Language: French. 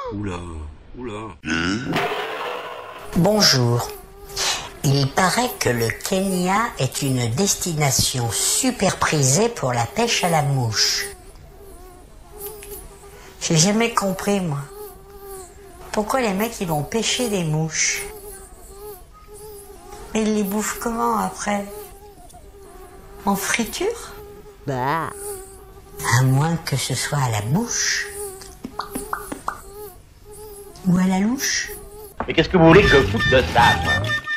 Oula, oula. Bonjour. Il paraît que le Kenya est une destination super prisée pour la pêche à la mouche. J'ai jamais compris, moi. Pourquoi les mecs, ils vont pêcher des mouches? Mais ils les bouffent comment, après? En friture? Bah. À moins que ce soit à la bouche. Ou à la louche. Mais qu'est-ce que vous voulez que je foute de ça, moi?